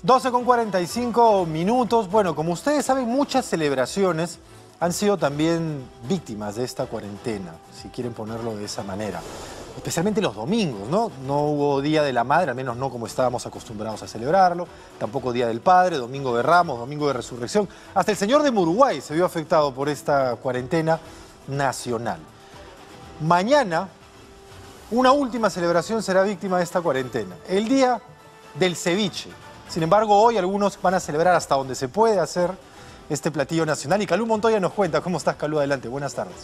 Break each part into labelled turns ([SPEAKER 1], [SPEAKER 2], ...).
[SPEAKER 1] 12:45. Bueno, como ustedes saben, muchas celebraciones han sido también víctimas de esta cuarentena, si quieren ponerlo de esa manera. Especialmente los domingos, ¿no? No hubo Día de la Madre, al menos no como estábamos acostumbrados a celebrarlo. Tampoco Día del Padre, Domingo de Ramos, Domingo de Resurrección. Hasta el señor de Uruguay se vio afectado por esta cuarentena nacional. Mañana, una última celebración será víctima de esta cuarentena. El Día del Ceviche. Sin embargo, hoy algunos van a celebrar hasta donde se puede hacer este platillo nacional. Y Calú Montoya nos cuenta. ¿Cómo estás, Calú? Adelante. Buenas tardes.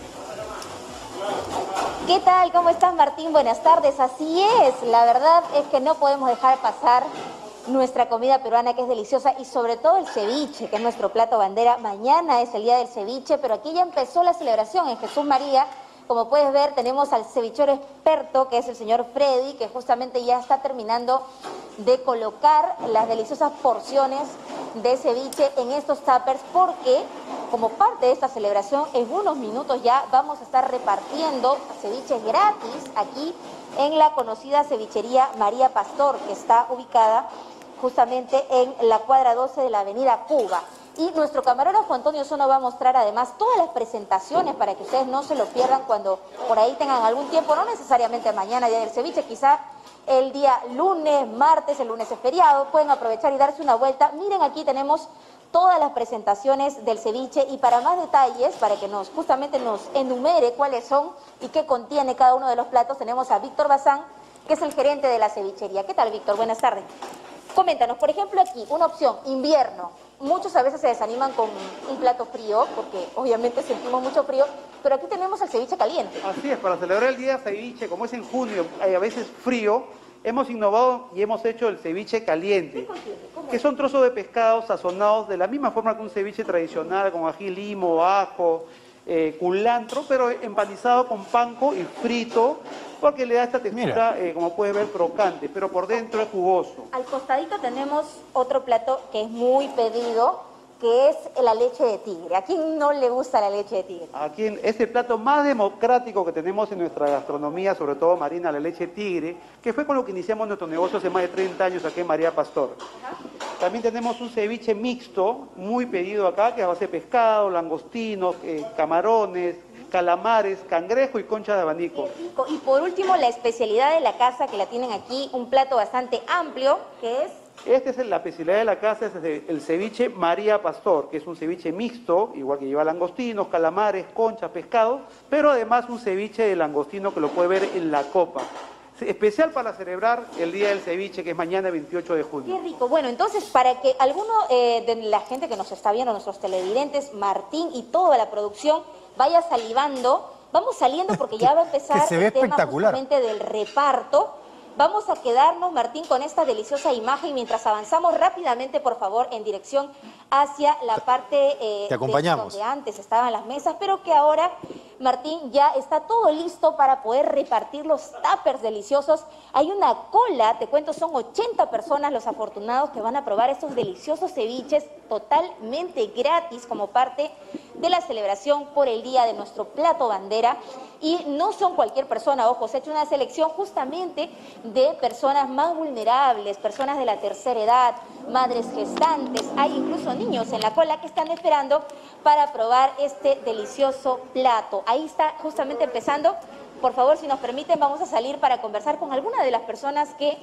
[SPEAKER 2] ¿Qué tal? ¿Cómo estás, Martín? Buenas tardes. Así es. La verdad es que no podemos dejar pasar nuestra comida peruana, que es deliciosa, y sobre todo el ceviche, que es nuestro plato bandera. Mañana es el Día del Ceviche, pero aquí ya empezó la celebración en Jesús María. Como puedes ver, tenemos al cevichero experto, que es el señor Freddy, que justamente ya está terminando de colocar las deliciosas porciones de ceviche en estos tuppers, porque como parte de esta celebración, en unos minutos ya vamos a estar repartiendo ceviches gratis aquí en la conocida cevichería María Pastor, que está ubicada justamente en la cuadra 12 de la avenida Cuba. Y nuestro camarógrafo Antonio Sono va a mostrar además todas las presentaciones para que ustedes no se lo pierdan cuando por ahí tengan algún tiempo, no necesariamente mañana, Día del Ceviche, quizá el día lunes, martes, el lunes es feriado, pueden aprovechar y darse una vuelta. Miren, aquí tenemos todas las presentaciones del ceviche, y para más detalles, para que justamente nos enumere cuáles son y qué contiene cada uno de los platos, tenemos a Víctor Bazán, que es el gerente de la cevichería. ¿Qué tal, Víctor? Buenas tardes. Coméntanos, por ejemplo, aquí, una opción, invierno. Muchos a veces se desaniman con un plato frío, porque obviamente sentimos mucho frío, pero aquí tenemos el ceviche caliente.
[SPEAKER 3] Así es, para celebrar el día ceviche, como es en junio, hay a veces frío, hemos innovado y hemos hecho el ceviche caliente, que son trozos de pescado sazonados de la misma forma que un ceviche tradicional, con ají limo, ajo, culantro, pero empanizado con panko y frito, porque le da esta textura, como puedes ver, crocante, pero por dentro es jugoso.
[SPEAKER 2] Al costadito tenemos otro plato que es muy pedido, que es la leche de tigre. ¿A quién no le gusta la leche de tigre?
[SPEAKER 3] Aquí es el plato más democrático que tenemos en nuestra gastronomía, sobre todo marina, la leche de tigre, que fue con lo que iniciamos nuestro negocio hace más de 30 años aquí en María Pastor. También tenemos un ceviche mixto, muy pedido acá, que es a base de pescado, langostinos, camarones, calamares, cangrejo y concha de abanico.
[SPEAKER 2] Qué rico. Y por último, la especialidad de la casa, que la tienen aquí, un plato bastante amplio, que es...
[SPEAKER 3] Esta es la especialidad de la casa, es el ceviche María Pastor, que es un ceviche mixto, igual que lleva langostinos, calamares, conchas, pescado, pero además un ceviche de langostino que lo puede ver en la copa. Especial para celebrar el Día del Ceviche, que es mañana 28 de junio.
[SPEAKER 2] Qué rico. Bueno, entonces, para que alguno de la gente que nos está viendo, nuestros televidentes, Martín y toda la producción, vaya salivando, vamos saliendo porque ya va a empezar el tema justamente del reparto. Vamos a quedarnos, Martín, con esta deliciosa imagen mientras avanzamos rápidamente, por favor, en dirección hacia la parte
[SPEAKER 1] Te acompañamos.
[SPEAKER 2] donde antes estaban las mesas, pero que ahora, Martín, ya está todo listo para poder repartir los tuppers deliciosos. Hay una cola, te cuento, son 80 personas los afortunados que van a probar estos deliciosos ceviches totalmente gratis como parte de la celebración por el día de nuestro plato bandera. Y no son cualquier persona, ojo, se ha hecho una selección justamente de personas más vulnerables, personas de la tercera edad, madres gestantes, hay incluso niños en la cola que están esperando para probar este delicioso plato. Ahí está justamente empezando. Por favor, si nos permiten, vamos a salir para conversar con alguna de las personas que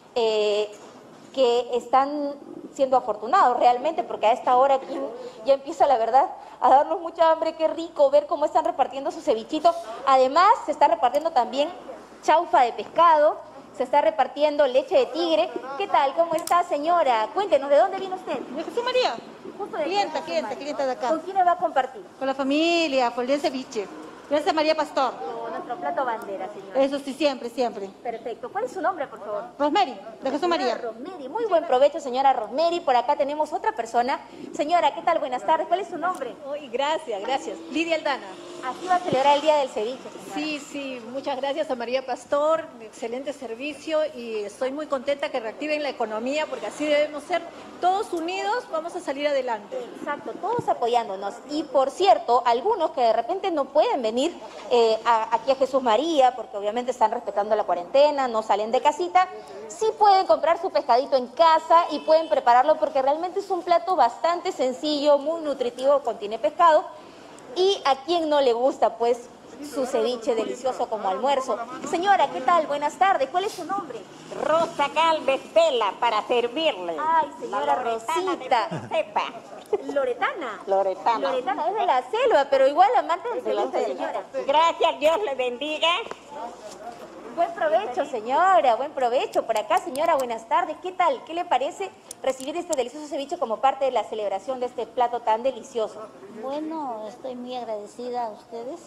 [SPEAKER 2] están siendo afortunados realmente, porque a esta hora aquí ya empieza, la verdad, a darnos mucha hambre. Qué rico ver cómo están repartiendo sus cevichitos. Además, se está repartiendo también chaufa de pescado, se está repartiendo leche de tigre. ¿Qué tal? ¿Cómo está, señora? Cuéntenos, ¿de dónde viene usted?
[SPEAKER 4] De Jesús María.
[SPEAKER 2] Justo de
[SPEAKER 4] Clienta de acá.
[SPEAKER 2] ¿Con quién va a compartir?
[SPEAKER 4] Con la familia, por el día del ceviche. Gracias, María Pastor.
[SPEAKER 2] Con nuestro plato bandera, señora.
[SPEAKER 4] Eso sí, siempre, siempre.
[SPEAKER 2] Perfecto. ¿Cuál es su nombre, por favor?
[SPEAKER 4] Rosemary, de Jesús María.
[SPEAKER 2] Rosemary. Muy buen provecho, señora Rosemary. Por acá tenemos otra persona. Señora, ¿qué tal? Buenas tardes. ¿Cuál es su nombre?
[SPEAKER 5] Gracias. Lidia Aldana.
[SPEAKER 2] Así va a celebrar el Día del Ceviche, señora.
[SPEAKER 4] Sí, sí, muchas gracias a María Pastor, excelente servicio y estoy muy contenta que reactiven la economía porque así debemos ser, todos unidos vamos a salir adelante.
[SPEAKER 2] Exacto, todos apoyándonos. Y por cierto, algunos que de repente no pueden venir aquí a Jesús María, porque obviamente están respetando la cuarentena, no salen de casita, sí pueden comprar su pescadito en casa y pueden prepararlo porque realmente es un plato bastante sencillo, muy nutritivo, contiene pescado. Y a quien no le gusta, pues, su ceviche delicioso como almuerzo. Señora, ¿qué tal? Buenas tardes. ¿Cuál es su nombre?
[SPEAKER 5] Rosa Galvez Tela, para servirle.
[SPEAKER 2] Ay, señora Rosita.
[SPEAKER 5] Sepa.
[SPEAKER 2] Loretana.
[SPEAKER 5] Loretana.
[SPEAKER 2] Loretana, es de la selva, pero igual amante del ceviche, señora.
[SPEAKER 5] Gracias, Dios le bendiga.
[SPEAKER 2] Buen provecho, señora, buen provecho. Por acá, señora, buenas tardes. ¿Qué tal? ¿Qué le parece recibir este delicioso ceviche como parte de la celebración de este plato tan delicioso?
[SPEAKER 6] Bueno, estoy muy agradecida a ustedes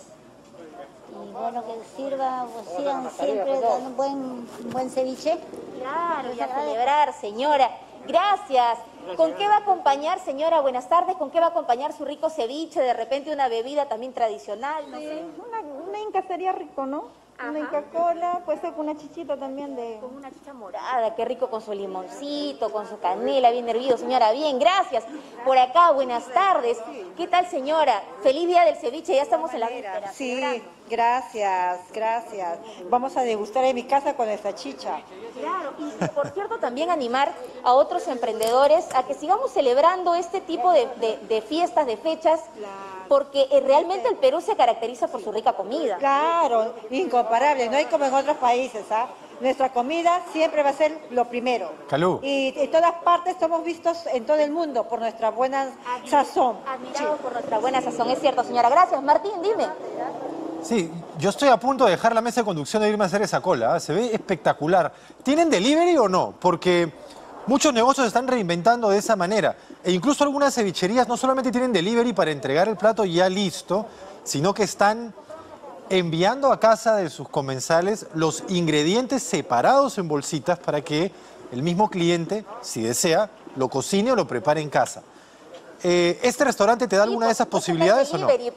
[SPEAKER 6] y bueno, que sirva, pues, sigan siempre dando buen ceviche.
[SPEAKER 2] Claro, y a celebrar, señora. Gracias. ¿Con qué va a acompañar, señora? Buenas tardes. ¿Con qué va a acompañar su rico ceviche? De repente una bebida también tradicional, no sé.
[SPEAKER 7] Una inca sería rico, ¿no?
[SPEAKER 2] Ajá.
[SPEAKER 7] Una inca cola, puede ser con una chichita también de...
[SPEAKER 2] Con una chicha morada, qué rico, con su limoncito, con su canela, bien hervido, señora. Bien, gracias. Por acá, buenas tardes. ¿Qué tal, señora? Feliz Día del Ceviche, ya estamos en la víspera.
[SPEAKER 8] Sí,
[SPEAKER 2] celebrando.
[SPEAKER 8] gracias, gracias. Vamos a degustar en mi casa con esta chicha.
[SPEAKER 2] Claro, y por cierto también animar a otros emprendedores a que sigamos celebrando este tipo de fiestas, de fechas, porque realmente el Perú se caracteriza por su rica comida.
[SPEAKER 8] Claro, incomparable, no hay como en otros países, ¿ah? Nuestra comida siempre va a ser lo primero.
[SPEAKER 1] Calú.
[SPEAKER 8] Y en todas partes somos vistos en todo el mundo por nuestra buena sazón.
[SPEAKER 2] Admirados por nuestra buena sazón, es cierto, señora. Gracias, Martín, dime.
[SPEAKER 1] Sí, yo estoy a punto de dejar la mesa de conducción e irme a hacer esa cola. ¿Eh? Se ve espectacular. ¿Tienen delivery o no? Porque muchos negocios se están reinventando de esa manera. E incluso algunas cevicherías no solamente tienen delivery para entregar el plato ya listo, sino que están enviando a casa de sus comensales los ingredientes separados en bolsitas para que el mismo cliente, si desea, lo cocine o lo prepare en casa. ¿Este restaurante te da alguna de esas posibilidades o no?
[SPEAKER 2] Delivery.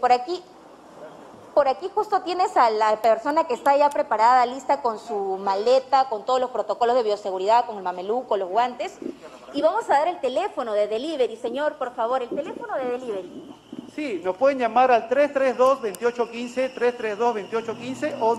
[SPEAKER 2] Por aquí justo tienes a la persona que está ya preparada, lista con su maleta, con todos los protocolos de bioseguridad, con el mameluco, los guantes. Y vamos a dar el teléfono de delivery, señor, por favor, el teléfono de delivery.
[SPEAKER 3] Sí, nos pueden llamar al 332-2815, 332-2815 o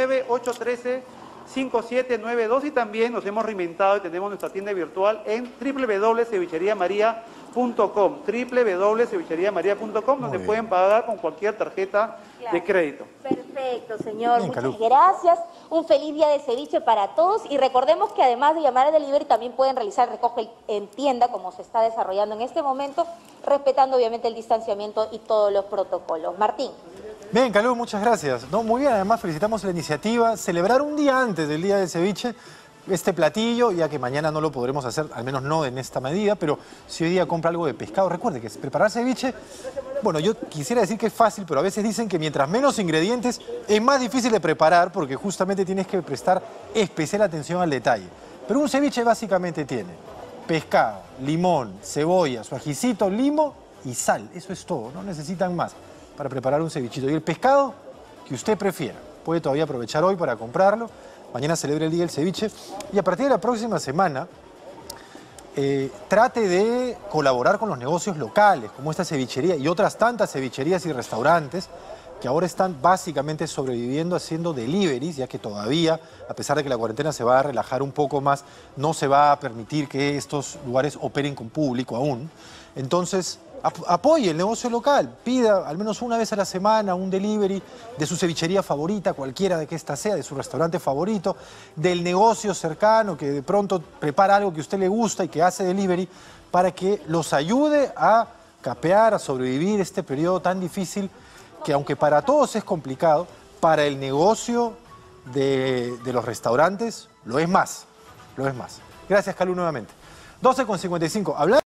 [SPEAKER 3] 99813-5792 y también nos hemos reinventado y tenemos nuestra tienda virtual en www.cevicheriamaria.com, www.cevicheriamaria.com, donde pueden pagar con cualquier tarjeta de crédito.
[SPEAKER 2] Perfecto, señor.
[SPEAKER 1] Bien,
[SPEAKER 2] muchas
[SPEAKER 1] Calú.
[SPEAKER 2] gracias. Un feliz día de ceviche para todos. Y recordemos que además de llamar a delivery, también pueden realizar recoge en tienda, como se está desarrollando en este momento, respetando obviamente el distanciamiento y todos los protocolos. Martín.
[SPEAKER 1] Bien, Calú, muchas gracias. No, muy bien, además felicitamos la iniciativa. Celebrar un día antes del Día del Ceviche este platillo, ya que mañana no lo podremos hacer, al menos no en esta medida, pero si hoy día compra algo de pescado, recuerde que preparar ceviche, bueno, yo quisiera decir que es fácil, pero a veces dicen que mientras menos ingredientes es más difícil de preparar porque justamente tienes que prestar especial atención al detalle. Pero un ceviche básicamente tiene pescado, limón, cebolla, su ajicito, limo y sal. Eso es todo, no necesitan más para preparar un cevichito. Y el pescado que usted prefiera, puede todavía aprovechar hoy para comprarlo. Mañana celebra el Día del Ceviche y a partir de la próxima semana trate de colaborar con los negocios locales, como esta cevichería y otras tantas cevicherías y restaurantes que ahora están básicamente sobreviviendo haciendo deliveries, ya que todavía, a pesar de que la cuarentena se va a relajar un poco más, no se va a permitir que estos lugares operen con público aún. Entonces, apoye el negocio local, pida al menos una vez a la semana un delivery de su cevichería favorita, cualquiera de que ésta sea, de su restaurante favorito, del negocio cercano que de pronto prepara algo que a usted le gusta y que hace delivery para que los ayude a capear, a sobrevivir este periodo tan difícil que aunque para todos es complicado, para el negocio de los restaurantes lo es más, lo es más. Gracias, Calú, nuevamente. 12:55.